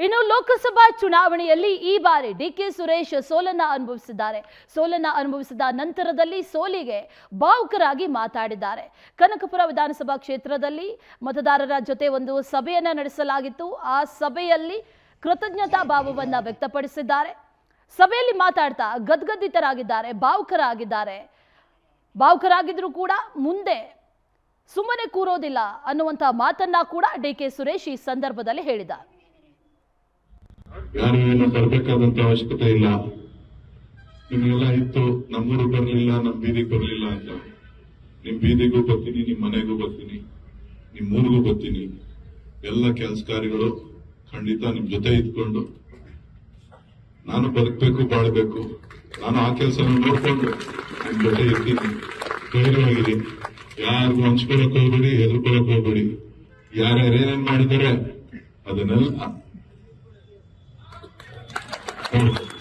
ಇನ್ನು ಲೋಕಸಭಾ ಚುನಾವಣೆಯಲ್ಲಿ ಈ ಬಾರಿ ಡಿಕೆ ಸುರೇಶ್ ಸೋಲನ್ನ ಅನುಭವಿಸಿದ ನಂತರದಲ್ಲಿ ಸೋಲಿಗೆ ಭಾವುಕರಾಗಿ ಮಾತಾಡಿದ್ದಾರೆ. ಕನಕಪುರ ವಿಧಾನಸಭಾ ಕ್ಷೇತ್ರದಲ್ಲಿ ಮತದಾರರ ಜೊತೆ ಒಂದು ಸಭೆಯನ್ನ ನಡೆಸಲಾಗಿತ್ತು. ಆ ಸಭೆಯಲ್ಲಿ ಕೃತಜ್ಞತಾ ಭಾವವನ್ನ ವ್ಯಕ್ತಪಡಿಸಿದ್ದಾರೆ. ಸಭೆಯಲ್ಲಿ ಮಾತಾಡ್ತಾ ಗದ್ಗದಿತರಾಗಿದ್ದಾರೆ, ಭಾವುಕರಾಗಿದ್ರು ಕೂಡ ಮುಂದೆ ಸುಮ್ಮನೆ ಕೂರೋದಿಲ್ಲ ಅನ್ನುವಂತ ಮಾತನ್ನ ಕೂಡ ಡಿಕೆ ಸುರೇಶ್ ಈ ಸಂದರ್ಭದಲ್ಲಿ ಹೇಳಿದ್ದಾರೆ. ಯಾರು ಏನು ಬರ್ಬೇಕಾದಂತ ಅವಶ್ಯಕತೆ ಇಲ್ಲ. ನಿಮ್ಗೆಲ್ಲ ಇತ್ತು, ನಮ್ಮೂರು ಬರ್ಲಿಲ್ಲ, ನಮ್ ಬೀದಿಗೆ ಬರ್ಲಿಲ್ಲ ಅಂತ. ನಿಮ್ ಬೀದಿಗೂ ಬರ್ತೀನಿ, ನಿಮ್ ಮನೆಗೂ ಬರ್ತೀನಿ, ನಿಮ್ ಊರಿಗೂ ಬರ್ತೀನಿ. ಎಲ್ಲ ಕೆಲಸಕಾರಿಗಳು ಖಂಡಿತ ನಿಮ್ ಜೊತೆ ಇದ್ಕೊಂಡು ನಾನು ಬದುಕಬೇಕು, ಬಾಳ್ಬೇಕು, ನಾನು ಆ ಕೆಲಸ ನೋಡ್ಕೊಂಡು ನಿಮ್ ಜೊತೆ ಇರ್ತೀನಿ. ಧೈರ್ಯವಾಗಿರಿ, ಯಾರಿಗೂ ಹಂಚ್ಕೊಳಕ್ ಹೋಗ್ಬೇಡಿ, ಹೆದರ್ಕೊಳಕ್ ಹೋಗ್ಬೇಡಿ. ಯಾರ್ಯಾರೇನೇನ್ ಮಾಡಿದ್ದಾರೆ ಅದನ್ನೆಲ್ಲ